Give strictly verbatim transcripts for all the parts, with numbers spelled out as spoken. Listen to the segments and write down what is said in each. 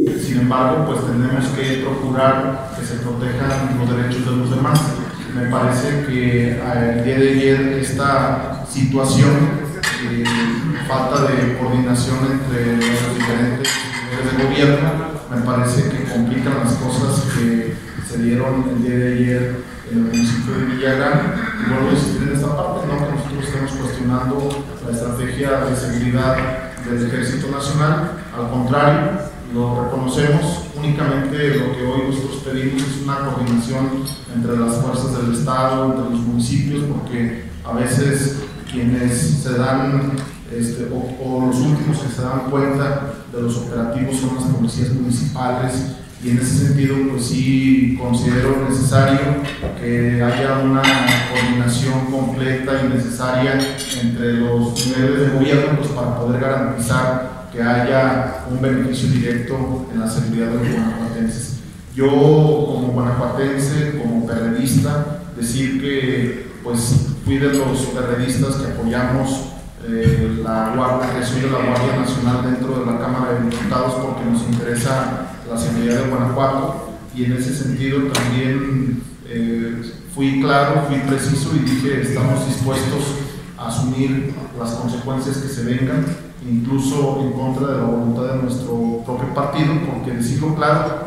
Sin embargo, pues tenemos que procurar que se protejan los derechos de los demás. Me parece que el día de ayer esta situación, eh, falta de coordinación entre los diferentes niveles de gobierno, me parece que complican las cosas que se dieron el día de ayer en el municipio de Villagrán. Y vuelvo a insistir en esta parte, no que nosotros estemos cuestionando la estrategia de seguridad del Ejército Nacional, al contrario, lo reconocemos. Únicamente lo que hoy nosotros pedimos es una coordinación entre las fuerzas del Estado, entre los municipios, porque a veces quienes se dan, este, o, o los últimos que se dan cuenta de los operativos son las policías municipales, y en ese sentido pues sí considero necesario que haya una coordinación completa y necesaria entre los niveles de gobierno, pues, para poder garantizar que haya un beneficio directo en la seguridad de los guanajuatenses. Yo, como guanajuatense, como perredista, decir que pues fui de los perredistas que apoyamos eh, la, la creación de la Guardia Nacional dentro de la Cámara de Diputados, porque nos interesa la seguridad de Guanajuato, y en ese sentido también eh, fui claro, fui preciso y dije: estamos dispuestos a asumir las consecuencias que se vengan, incluso en contra de la voluntad de nuestro propio partido, porque, decirlo claro,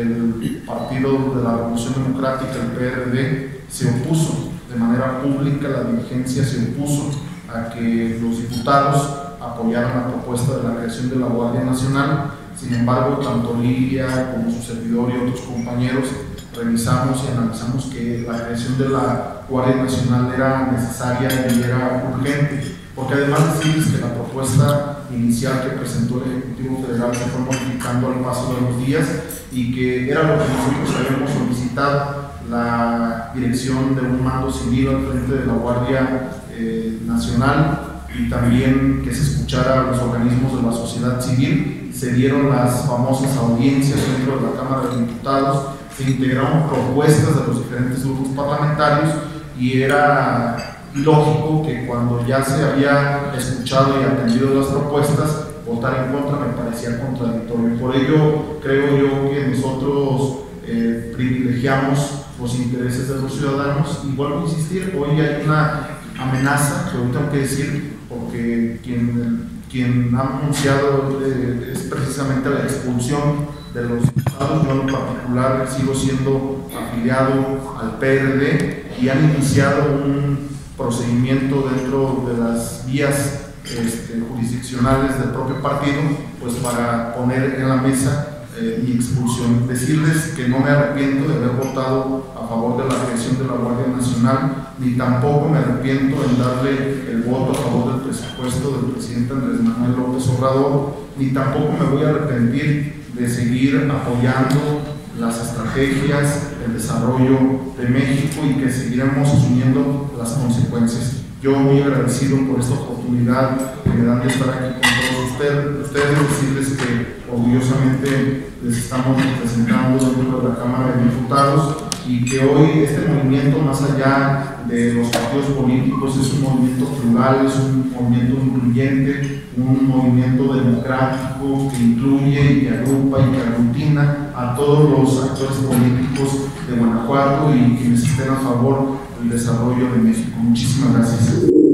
el Partido de la Revolución Democrática, el P R D, se opuso de manera pública, la dirigencia se opuso a que los diputados apoyaran la propuesta de la creación de la Guardia Nacional. Sin embargo, tanto Lidia como su servidor y otros compañeros revisamos y analizamos que la creación de la Guardia Nacional era necesaria y era urgente, porque además decirles que la propuesta inicial que presentó el Ejecutivo Federal se fue modificando al paso de los días, y que era lo que nosotros habíamos solicitado: la dirección de un mando civil al frente de la Guardia eh, Nacional, y también que se escuchara a los organismos de la sociedad civil. Se dieron las famosas audiencias dentro de la Cámara de Diputados, se integraron propuestas de los diferentes grupos parlamentarios, y era lógico que cuando ya se había escuchado y atendido las propuestas, votar en contra me parecía contradictorio. Por ello creo yo que nosotros eh, privilegiamos los intereses de los ciudadanos, y vuelvo a insistir, hoy hay una amenaza que hoy tengo que decir, porque quien, quien ha anunciado eh, es precisamente la expulsión de los diputados. Yo en particular sigo siendo afiliado al P R D, y han iniciado un procedimiento dentro de las vías este, jurisdiccionales del propio partido, pues para poner en la mesa eh, mi expulsión. Decirles que no me arrepiento de haber votado a favor de la creación de la Guardia Nacional, ni tampoco me arrepiento en darle el voto a favor del presupuesto del presidente Andrés Manuel López Obrador, ni tampoco me voy a arrepentir de seguir apoyando las estrategias, el desarrollo de México, y que seguiremos asumiendo las consecuencias. Yo muy agradecido por esta oportunidad que me dan de estar aquí con todos ustedes, ustedes decirles que orgullosamente les estamos representando dentro de la Cámara de Diputados, y que hoy este movimiento, más allá de los partidos políticos, es un movimiento plural, es un movimiento incluyente, un movimiento democrático que incluye y que agrupa y que aglutina a todos los actores políticos de Guanajuato y quienes estén a favor del desarrollo de México. Muchísimas gracias.